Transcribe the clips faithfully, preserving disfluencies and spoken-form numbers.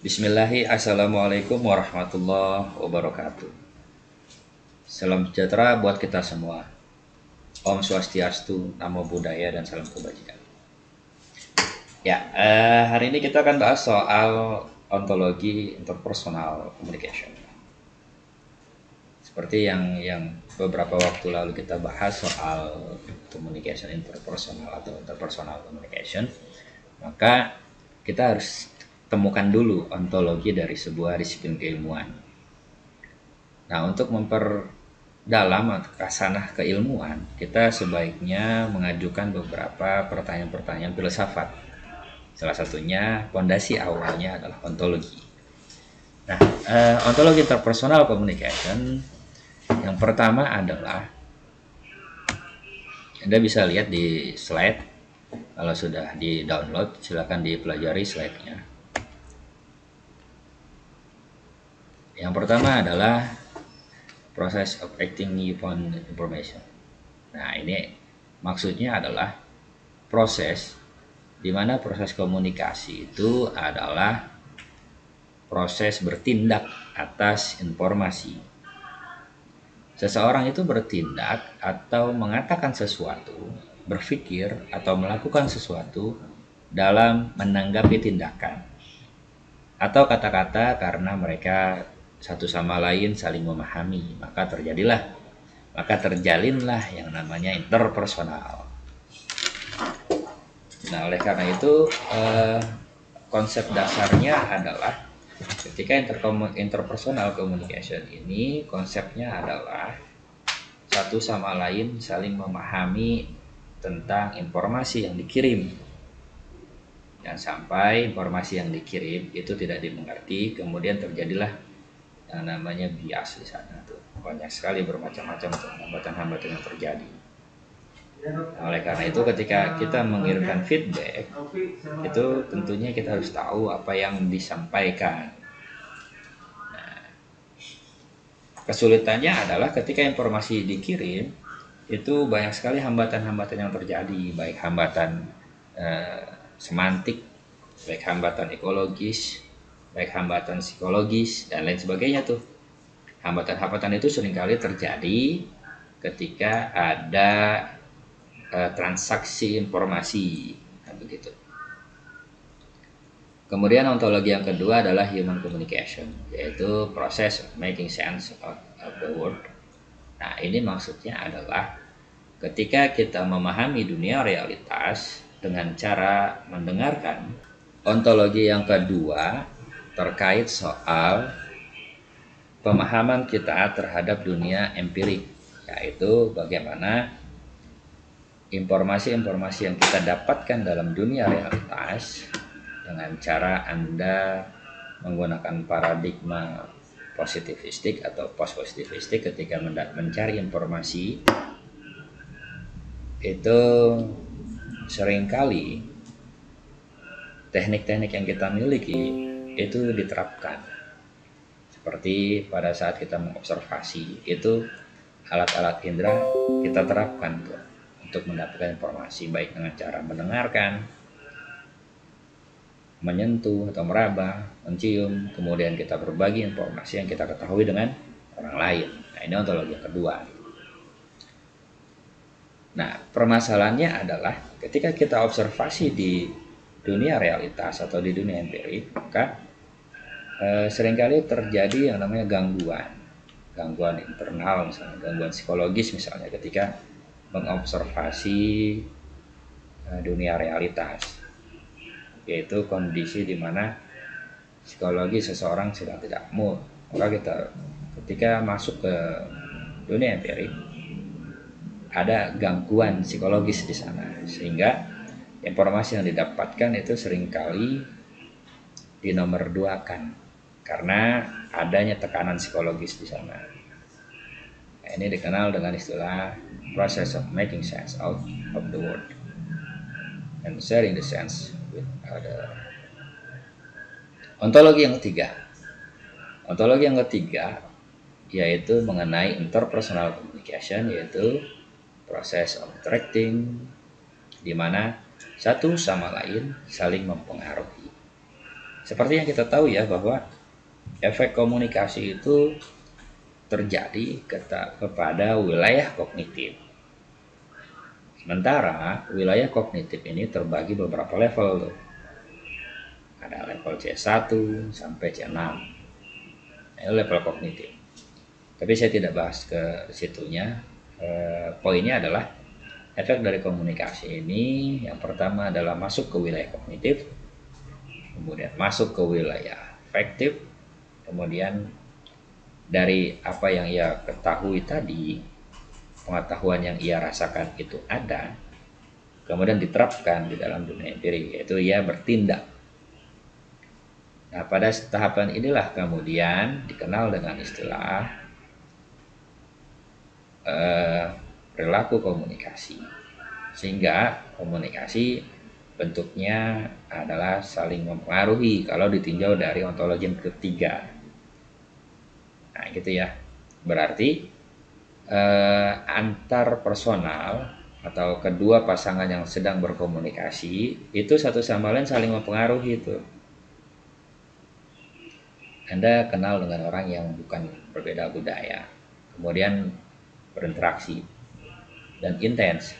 Bismillahi, Assalamualaikum warahmatullahi wabarakatuh. Salam sejahtera buat kita semua. Om Swastiastu, Namo Buddhaya, dan salam kebajikan. Ya, eh, hari ini kita akan bahas soal ontologi interpersonal communication. Seperti yang yang beberapa waktu lalu kita bahas soal communication interpersonal atau interpersonal communication, maka kita harus temukan dulu ontologi dari sebuah disiplin keilmuan. Nah, untuk memperdalam kasanah keilmuan, kita sebaiknya mengajukan beberapa pertanyaan-pertanyaan filsafat. Salah satunya, fondasi awalnya adalah ontologi. Nah, eh, ontologi interpersonal communication yang pertama adalah, Anda bisa lihat di slide. Kalau sudah di-download, silakan dipelajari slide-nya. Yang pertama adalah process of acting upon information. Nah, ini maksudnya adalah proses di mana proses komunikasi itu adalah proses bertindak atas informasi. Seseorang itu bertindak atau mengatakan sesuatu, berpikir atau melakukan sesuatu dalam menanggapi tindakan atau kata-kata karena mereka satu sama lain saling memahami, maka terjadilah, maka terjalinlah yang namanya interpersonal. Nah, oleh karena itu eh, konsep dasarnya adalah ketika interpersonal communication ini konsepnya adalah satu sama lain saling memahami tentang informasi yang dikirim. Dan sampai informasi yang dikirim itu tidak dimengerti, kemudian terjadilah yang namanya bias di sana tuh. Banyak sekali bermacam-macam hambatan-hambatan yang terjadi. Nah, oleh karena itu ketika kita mengirimkan feedback, itu tentunya kita harus tahu apa yang disampaikan. Nah, kesulitannya adalah ketika informasi dikirim, itu banyak sekali hambatan-hambatan yang terjadi, baik hambatan eh, semantik, baik hambatan ekologis, baik hambatan psikologis, dan lain sebagainya tuh. Hambatan-hambatan itu seringkali terjadi ketika ada uh, transaksi informasi, nah, begitu. Kemudian ontologi yang kedua adalah human communication, yaitu proses making sense of, of the world. Nah, ini maksudnya adalah ketika kita memahami dunia realitas dengan cara mendengarkan. Ontologi yang kedua terkait soal pemahaman kita terhadap dunia empirik, yaitu bagaimana informasi-informasi yang kita dapatkan dalam dunia realitas dengan cara Anda menggunakan paradigma positivistik atau post-positivistik ketika mencari informasi, itu seringkali teknik-teknik yang kita miliki itu diterapkan. Seperti pada saat kita mengobservasi, itu alat-alat indera kita terapkan tuh untuk mendapatkan informasi, baik dengan cara mendengarkan, menyentuh atau meraba, mencium, kemudian kita berbagi informasi yang kita ketahui dengan orang lain. Nah, ini ontologi yang kedua. Nah, permasalahannya adalah ketika kita observasi di dunia realitas atau di dunia empirik, maka eh, seringkali terjadi yang namanya gangguan, gangguan internal, misalnya gangguan psikologis, misalnya ketika mengobservasi eh, dunia realitas, yaitu kondisi di mana psikologi seseorang sedang tidak mood. Maka kita ketika masuk ke dunia empirik ada gangguan psikologis di sana, sehingga informasi yang didapatkan itu seringkali dinomorduakan karena adanya tekanan psikologis di sana. Nah, ini dikenal dengan istilah process of making sense out of the world and sharing the sense with other. Ontologi yang ketiga, ontologi yang ketiga yaitu mengenai interpersonal communication, yaitu proses of interacting, di mana satu sama lain saling mempengaruhi. Seperti yang kita tahu ya, bahwa efek komunikasi itu terjadi kepada wilayah kognitif. Sementara wilayah kognitif ini terbagi beberapa level tuh. Ada level C satu sampai C enam. Ini level kognitif. Tapi saya tidak bahas ke situnya. E, poinnya adalah efek dari komunikasi ini yang pertama adalah masuk ke wilayah kognitif, kemudian masuk ke wilayah afektif, kemudian dari apa yang ia ketahui tadi, pengetahuan yang ia rasakan itu ada, kemudian diterapkan di dalam dunia empirik, yaitu ia bertindak. Nah, pada tahapan inilah kemudian dikenal dengan istilah eh, perilaku komunikasi. Sehingga komunikasi bentuknya adalah saling mempengaruhi kalau ditinjau dari ontologi yang ketiga. Nah, gitu ya. Berarti eh, antar personal atau kedua pasangan yang sedang berkomunikasi itu satu sama lain saling mempengaruhi itu. Anda kenal dengan orang yang bukan berbeda budaya, kemudian berinteraksi dan intens.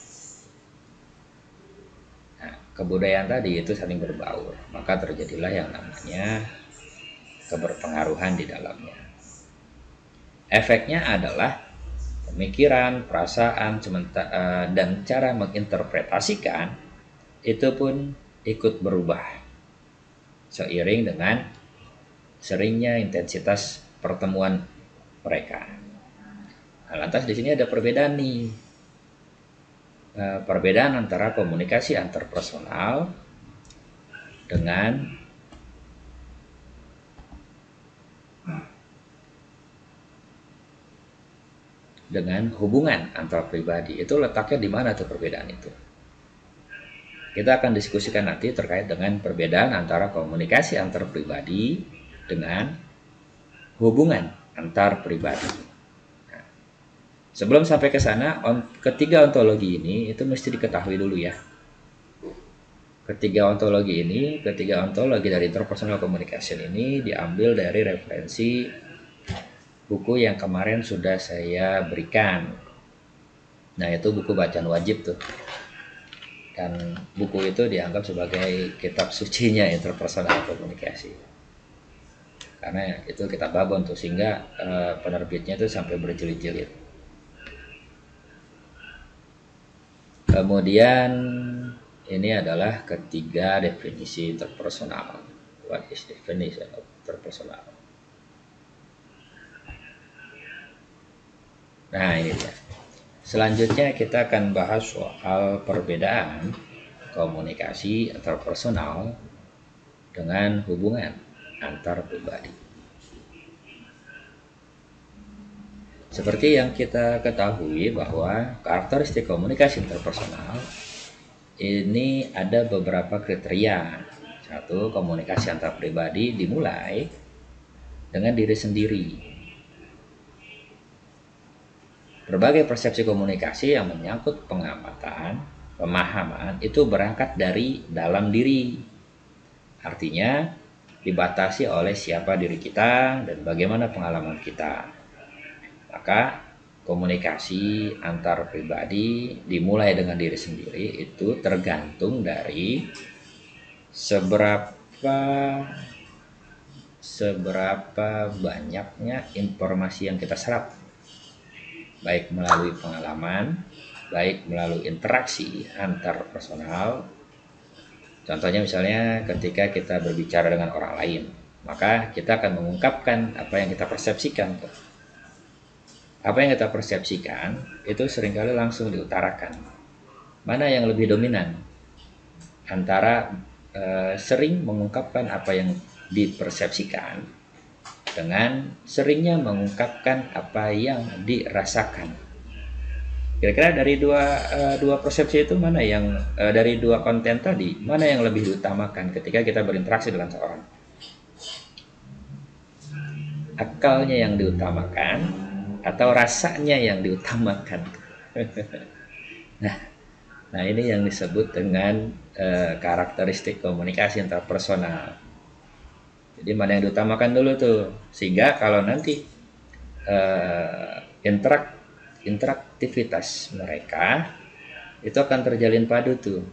Nah, kebudayaan tadi itu saling berbaur, maka terjadilah yang namanya keberpengaruhan di dalamnya. Efeknya adalah pemikiran, perasaan, dan cara menginterpretasikan itu pun ikut berubah seiring dengan seringnya intensitas pertemuan mereka. Nah, lantas di sini ada perbedaan nih, e, perbedaan antara komunikasi antarpersonal dengan dengan hubungan antar pribadi. Itu letaknya di mana tuh perbedaan itu? Kita akan diskusikan nanti terkait dengan perbedaan antara komunikasi antar pribadi dengan hubungan antar pribadi. Nah, sebelum sampai ke sana, on, ketiga ontologi ini itu mesti diketahui dulu ya. Ketiga ontologi ini, ketiga ontologi dari interpersonal communication ini diambil dari referensi buku yang kemarin sudah saya berikan. Nah, itu buku bacaan wajib tuh. Dan buku itu dianggap sebagai kitab sucinya interpersonal komunikasi. Karena itu kitab babon tuh, sehingga uh, penerbitnya itu sampai berjilid-jilid. Kemudian ini adalah ketiga definisi interpersonal. What is definition of interpersonal? Nah, ini dia. Selanjutnya kita akan bahas soal perbedaan komunikasi interpersonal dengan hubungan antar pribadi. Seperti yang kita ketahui bahwa karakteristik komunikasi interpersonal ini ada beberapa kriteria. Satu, komunikasi antar pribadi dimulai dengan diri sendiri. Berbagai persepsi komunikasi yang menyangkut pengamatan, pemahaman itu berangkat dari dalam diri. Artinya dibatasi oleh siapa diri kita dan bagaimana pengalaman kita. Maka komunikasi antar pribadi dimulai dengan diri sendiri itu tergantung dari seberapa seberapa banyaknya informasi yang kita serap, baik melalui pengalaman, baik melalui interaksi antar personal. Contohnya misalnya ketika kita berbicara dengan orang lain, maka kita akan mengungkapkan apa yang kita persepsikan. Apa yang kita persepsikan itu seringkali langsung diutarakan. Mana yang lebih dominan antara eh, sering mengungkapkan apa yang dipersepsikan dengan seringnya mengungkapkan apa yang dirasakan. Kira-kira dari dua uh, dua persepsi itu mana yang uh, dari dua konten tadi mana yang lebih diutamakan ketika kita berinteraksi dengan seorang? Akalnya yang diutamakan atau rasanya yang diutamakan? nah, nah ini yang disebut dengan uh, karakteristik komunikasi interpersonal. Jadi mana yang diutamakan dulu tuh, sehingga kalau nanti uh, interak interaktivitas mereka itu akan terjalin padu tuh.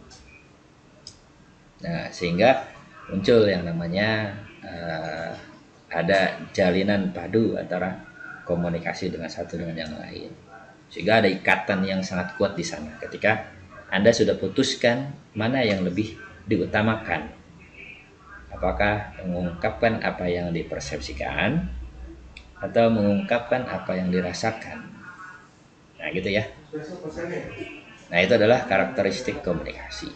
Nah, sehingga muncul yang namanya uh, ada jalinan padu antara komunikasi dengan satu dengan yang lain. Sehingga ada ikatan yang sangat kuat di sana ketika Anda sudah putuskan mana yang lebih diutamakan. Apakah mengungkapkan apa yang dipersepsikan atau mengungkapkan apa yang dirasakan. Nah, gitu ya. Nah, itu adalah karakteristik komunikasi.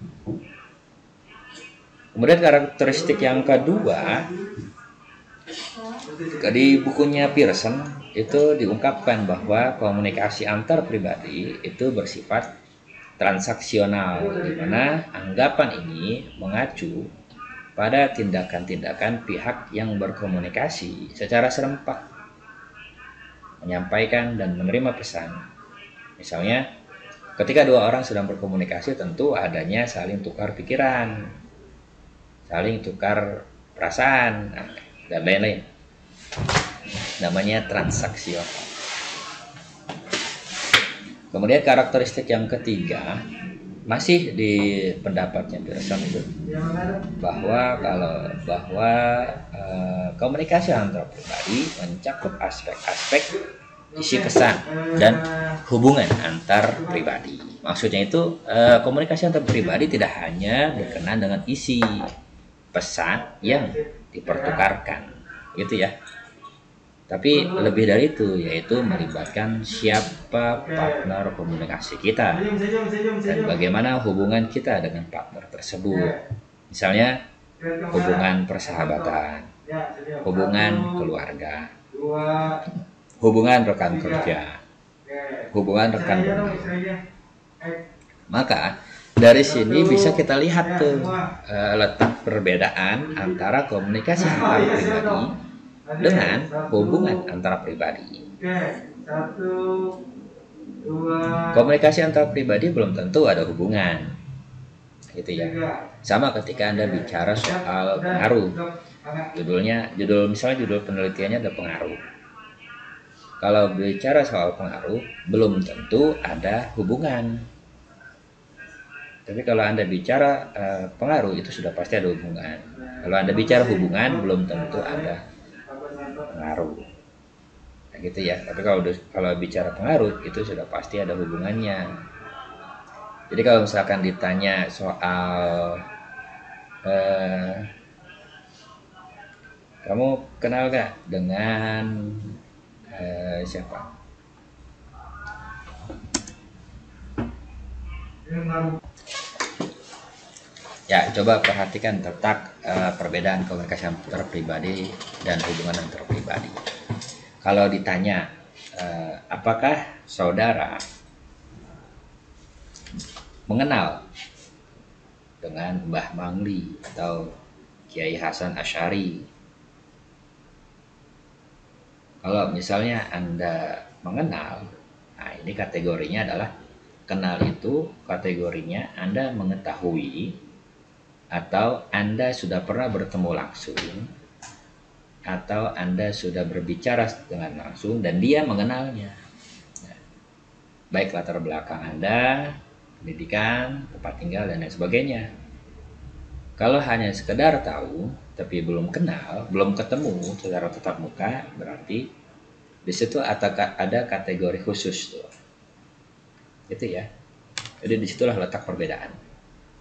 Kemudian karakteristik yang kedua, di bukunya Pearson itu diungkapkan bahwa komunikasi antar pribadi itu bersifat transaksional, di mana anggapan ini mengacu pada tindakan-tindakan pihak yang berkomunikasi secara serempak, menyampaikan dan menerima pesan. Misalnya, ketika dua orang sedang berkomunikasi tentu adanya saling tukar pikiran, saling tukar perasaan, dan lain-lain. Namanya transaksional. Kemudian karakteristik yang ketiga, masih di pendapatnya Pearson itu, bahwa kalau bahwa eh, komunikasi antar pribadi mencakup aspek-aspek isi kesan dan hubungan antar pribadi. Maksudnya itu eh, komunikasi antar pribadi tidak hanya berkenaan dengan isi pesan yang dipertukarkan, gitu ya. Tapi lebih dari itu, yaitu melibatkan siapa partner komunikasi kita dan bagaimana hubungan kita dengan partner tersebut. Misalnya hubungan persahabatan, hubungan keluarga, hubungan rekan kerja, hubungan rekan bermain. Maka dari sini bisa kita lihat tuh uh, letak perbedaan antara komunikasi antar pribadi dengan hubungan antara pribadi. Komunikasi antar pribadi belum tentu ada hubungan, gitu ya. Sama ketika Anda bicara soal pengaruh, judulnya, judul misalnya judul penelitiannya ada pengaruh. Kalau bicara soal pengaruh, belum tentu ada hubungan. Tapi kalau Anda bicara uh, pengaruh, itu sudah pasti ada hubungan. Kalau Anda bicara hubungan, belum tentu ada pengaruh, nah, gitu ya. Tapi kalau kalau bicara pengaruh itu sudah pasti ada hubungannya. Jadi kalau misalkan ditanya soal eh, kamu kenal gak dengan eh, siapa? Ya, coba perhatikan letak uh, perbedaan komunikasi antar pribadi dan hubungan antar pribadi. Kalau ditanya, uh, apakah saudara mengenal dengan Mbah Mangli atau Kiai Hasan Asy'ari? Kalau misalnya Anda mengenal, nah ini kategorinya adalah kenal, itu kategorinya Anda mengetahui atau Anda sudah pernah bertemu langsung, atau Anda sudah berbicara dengan langsung dan dia mengenalnya. Nah, baik latar belakang Anda, pendidikan, tempat tinggal, dan lain sebagainya. Kalau hanya sekedar tahu tapi belum kenal, belum ketemu secara tatap muka, berarti di situ ada kategori khusus tuh. Gitu ya. Jadi disitulah letak perbedaan.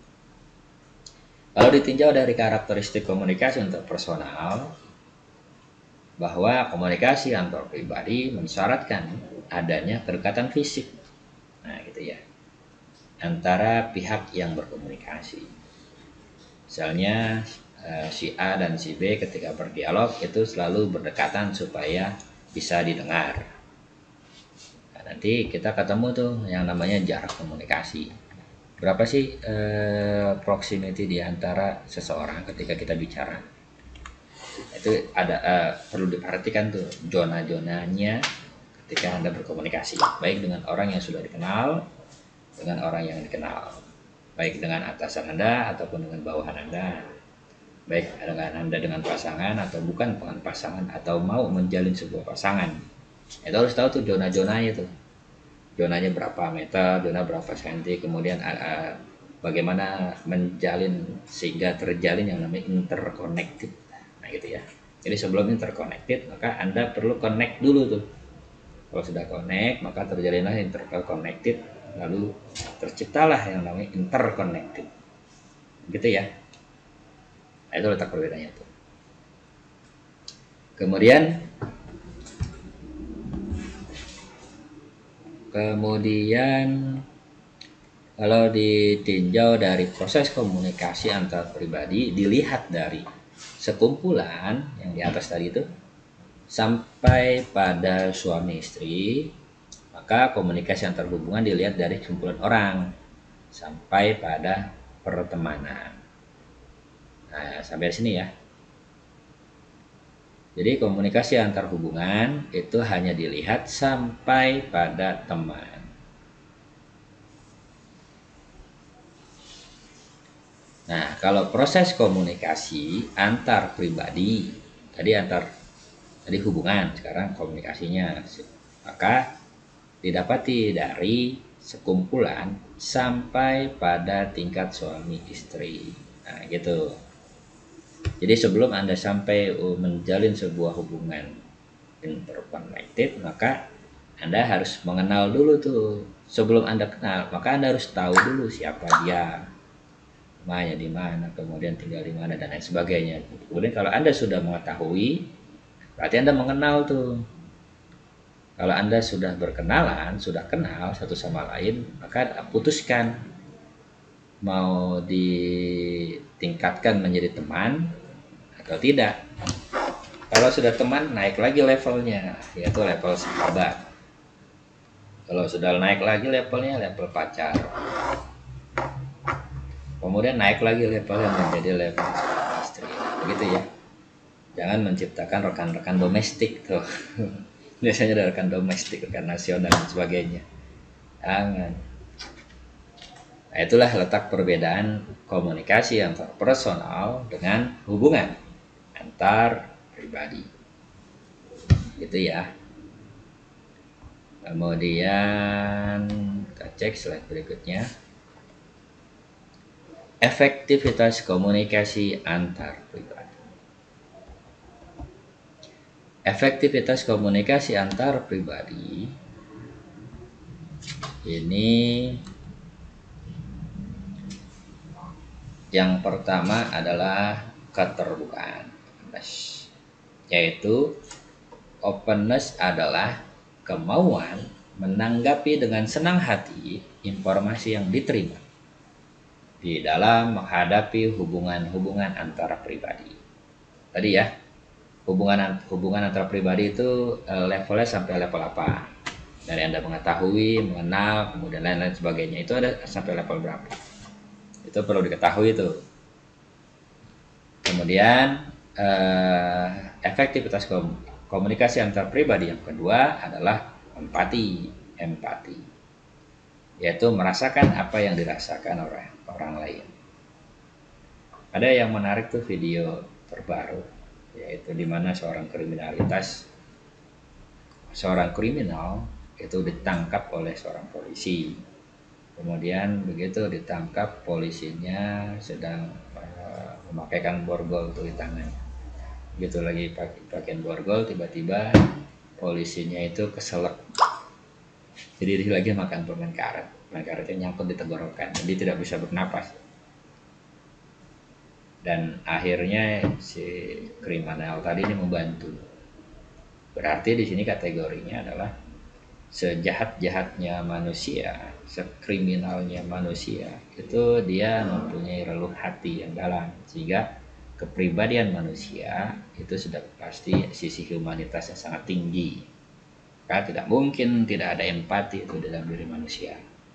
Kalau ditinjau dari karakteristik komunikasi interpersonal, bahwa komunikasi antar pribadi mensyaratkan adanya kedekatan fisik, nah gitu ya, antara pihak yang berkomunikasi. Misalnya si A dan si B ketika berdialog itu selalu berdekatan supaya bisa didengar. Nah, nanti kita ketemu tuh yang namanya jarak komunikasi. Berapa sih eh, proximity di antara seseorang ketika kita bicara? Itu ada eh, perlu diperhatikan tuh zona-zonanya ketika Anda berkomunikasi, baik dengan orang yang sudah dikenal, dengan orang yang dikenal, baik dengan atasan Anda ataupun dengan bawahan Anda, baik dengan Anda dengan pasangan atau bukan dengan pasangan atau mau menjalin sebuah pasangan. Itu harus tahu tuh zona-zonanya tuh. Zonanya berapa meter, zona berapa senti, kemudian uh, bagaimana menjalin sehingga terjalin yang namanya interconnected. Nah gitu ya. Jadi sebelum interconnected maka Anda perlu connect dulu tuh. Kalau sudah connect maka terjalinlah interconnected, lalu terciptalah yang namanya interconnected. Gitu ya. Nah, itu letak perbedaannya tuh. Kemudian kemudian kalau ditinjau dari proses komunikasi antar pribadi, dilihat dari sekumpulan yang di atas tadi itu sampai pada suami istri, maka komunikasi antar hubungan dilihat dari kumpulan orang sampai pada pertemanan. Nah, sampai di sini ya. Jadi komunikasi antar hubungan itu hanya dilihat sampai pada teman. Nah, kalau proses komunikasi antar pribadi, tadi antar tadi hubungan, sekarang komunikasinya, maka didapati dari sekumpulan sampai pada tingkat suami istri. Nah, gitu. Jadi sebelum Anda sampai menjalin sebuah hubungan interconnected, maka Anda harus mengenal dulu tuh. Sebelum Anda kenal, maka Anda harus tahu dulu siapa dia, rumahnya di mana, kemudian tinggal di mana, dan lain sebagainya. Kemudian kalau Anda sudah mengetahui, berarti Anda mengenal tuh. Kalau Anda sudah berkenalan, sudah kenal satu sama lain, maka putuskan mau ditingkatkan menjadi teman atau tidak. Kalau sudah teman, naik lagi levelnya, yaitu level sahabat. Kalau sudah naik lagi levelnya, level pacar. Kemudian naik lagi levelnya menjadi level istri. Begitu ya. Jangan menciptakan rekan-rekan domestik tuh. Biasanya ada rekan domestik, rekan nasional dan sebagainya. Jangan. Nah, itulah letak perbedaan komunikasi antar personal dengan hubungan antar pribadi. Gitu ya. Kemudian kita cek slide berikutnya. Efektivitas komunikasi antar pribadi. Efektivitas komunikasi antar pribadi ini yang pertama adalah keterbukaan, yaitu openness adalah kemauan menanggapi dengan senang hati informasi yang diterima di dalam menghadapi hubungan-hubungan antara pribadi. Tadi ya, hubungan hubungan antara pribadi itu levelnya sampai level apa? Dari Anda mengetahui, mengenal, kemudian lain-lain sebagainya, itu ada sampai level berapa? Itu perlu diketahui itu. Kemudian eh, efektivitas komunikasi antar pribadi yang kedua adalah empati, empati, yaitu merasakan apa yang dirasakan oleh orang lain. Ada yang menarik tuh video terbaru, yaitu di mana seorang kriminalitas, seorang kriminal itu ditangkap oleh seorang polisi. Kemudian begitu ditangkap, polisinya sedang uh, memakaikan borgol tuh di tangan. Begitu lagi pakai pakaian borgol, tiba-tiba polisinya itu keselak. Jadi dia lagi makan permen karet, permen karetnya nyangkut di tenggorokan, jadi tidak bisa bernapas. Dan akhirnya si kriminal tadi ini membantu. Berarti di sini kategorinya adalah sejahat-jahatnya manusia, sekriminalnya manusia, itu dia mempunyai relung hati yang dalam, sehingga kepribadian manusia itu sudah pasti sisi humanitasnya sangat tinggi. Karena tidak mungkin tidak ada empati itu dalam diri manusia.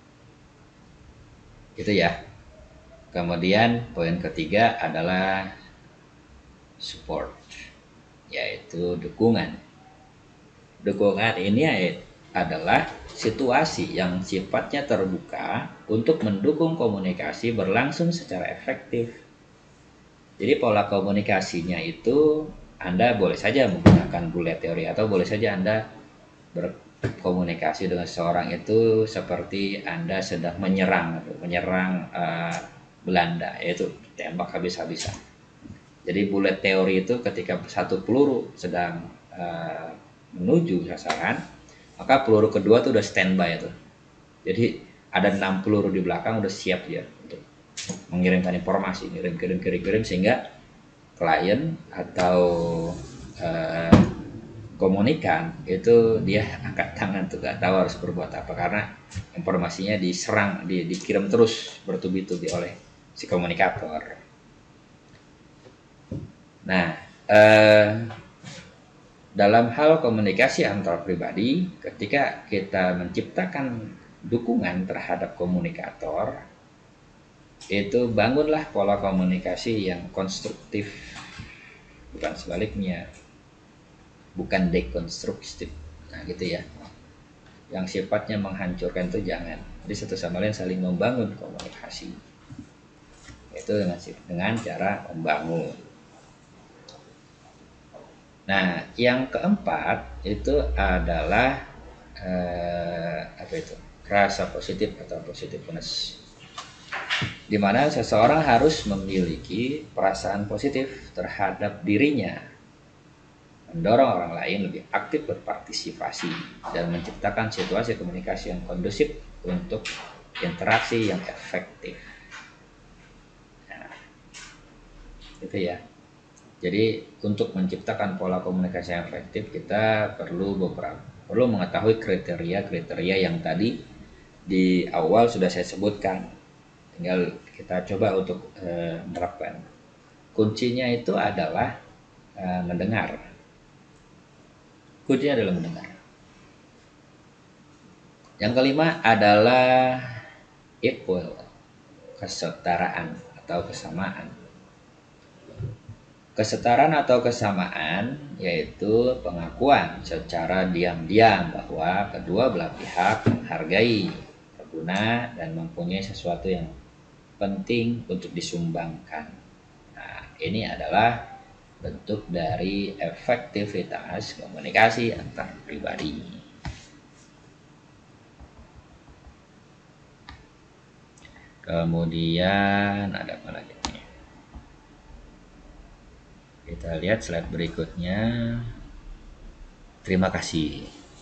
Itu ya. Kemudian poin ketiga adalah support, yaitu dukungan. Dukungan ini adalah situasi yang sifatnya terbuka untuk mendukung komunikasi berlangsung secara efektif. Jadi pola komunikasinya itu Anda boleh saja menggunakan bullet teori atau boleh saja Anda berkomunikasi dengan seseorang itu seperti Anda sedang menyerang menyerang uh, Belanda, yaitu tembak habis-habisan. Jadi bullet teori itu ketika satu peluru sedang uh, menuju sasaran, maka peluru kedua tuh udah standby itu. Jadi ada enam peluru di belakang udah siap ya untuk mengirimkan informasi, kirim kirim kirim kirim sehingga klien atau uh, komunikan itu dia angkat tangan tuh gak tahu harus berbuat apa karena informasinya diserang, di, dikirim terus bertubi-tubi oleh si komunikator. Nah, eh, dalam hal komunikasi antar pribadi, ketika kita menciptakan dukungan terhadap komunikator, itu bangunlah pola komunikasi yang konstruktif, bukan sebaliknya, bukan dekonstruktif. Nah gitu ya, yang sifatnya menghancurkan itu jangan. Jadi satu sama lain saling membangun komunikasi, itu dengan dengan cara membangun. Nah yang keempat itu adalah eh, apa itu rasa positif atau positiveness, di mana seseorang harus memiliki perasaan positif terhadap dirinya, mendorong orang lain lebih aktif berpartisipasi dan menciptakan situasi komunikasi yang kondusif untuk interaksi yang efektif. Nah, itu ya. Jadi untuk menciptakan pola komunikasi yang efektif kita perlu beberapa perlu mengetahui kriteria-kriteria yang tadi di awal sudah saya sebutkan. Tinggal kita coba untuk e, menerapkan. Kuncinya itu adalah e, mendengar. Kuncinya adalah mendengar. Yang kelima adalah equal, kesetaraan atau kesamaan. Kesetaraan atau kesamaan yaitu pengakuan secara diam-diam bahwa kedua belah pihak menghargai, berguna, dan mempunyai sesuatu yang penting untuk disumbangkan. Nah, ini adalah bentuk dari efektivitas komunikasi antar pribadi. Kemudian ada apa lagi? Kita lihat slide berikutnya. Terima kasih.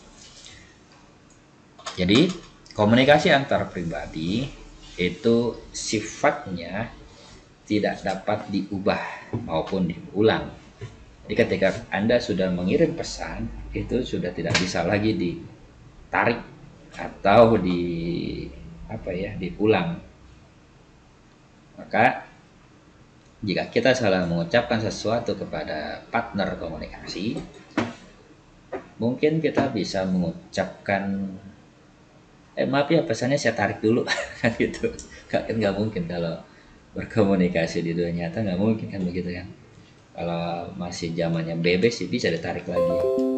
Jadi, komunikasi antar pribadi itu sifatnya tidak dapat diubah maupun diulang. Jadi ketika Anda sudah mengirim pesan, itu sudah tidak bisa lagi ditarik atau di apa ya, diulang. Maka jika kita salah mengucapkan sesuatu kepada partner komunikasi, mungkin kita bisa mengucapkan, eh maaf ya pesannya saya tarik dulu, gitu. Kan nggak mungkin kalau berkomunikasi di dunia nyata, nggak mungkin kan begitu kan. Kalau masih zamannya bebek sih bisa ditarik lagi.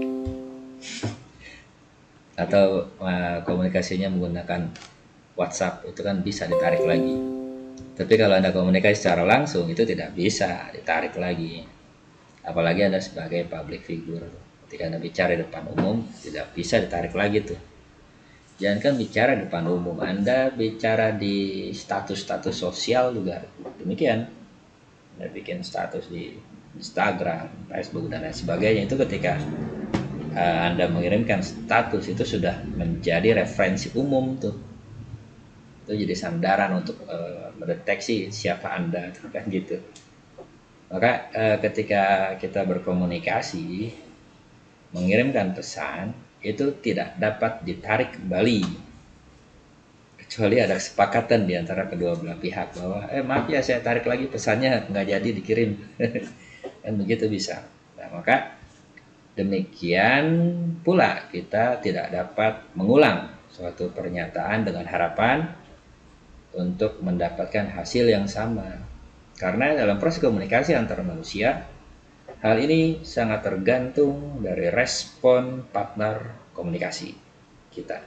Atau uh, komunikasinya menggunakan WhatsApp itu kan bisa ditarik lagi. Tapi kalau Anda komunikasi secara langsung itu tidak bisa ditarik lagi. Apalagi Anda sebagai public figure. Ketika Anda bicara di depan umum tidak bisa ditarik lagi tuh. Jangan kan bicara di depan umum, Anda bicara di status-status sosial juga demikian. Anda bikin status di Instagram, Facebook dan lain sebagainya, itu ketika uh, Anda mengirimkan status itu sudah menjadi referensi umum tuh. Itu jadi sandaran untuk uh, mendeteksi siapa Anda kan gitu. Maka uh, ketika kita berkomunikasi mengirimkan pesan itu tidak dapat ditarik kembali kecuali ada kesepakatan di antara kedua belah pihak bahwa eh maaf ya saya tarik lagi pesannya nggak jadi dikirim. Dan begitu bisa. Nah, maka demikian pula kita tidak dapat mengulang suatu pernyataan dengan harapan untuk mendapatkan hasil yang sama. Karena dalam proses komunikasi antar manusia, hal ini sangat tergantung dari respon partner komunikasi kita.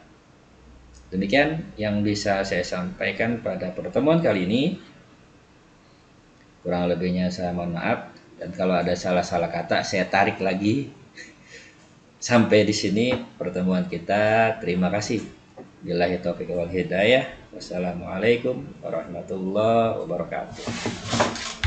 Demikian yang bisa saya sampaikan pada pertemuan kali ini. Kurang lebihnya saya mohon maaf, dan kalau ada salah-salah kata saya tarik lagi. Sampai di sini pertemuan kita. Terima kasih. Billahi taufiq wal hidayah. Wassalamualaikum warahmatullahi wabarakatuh.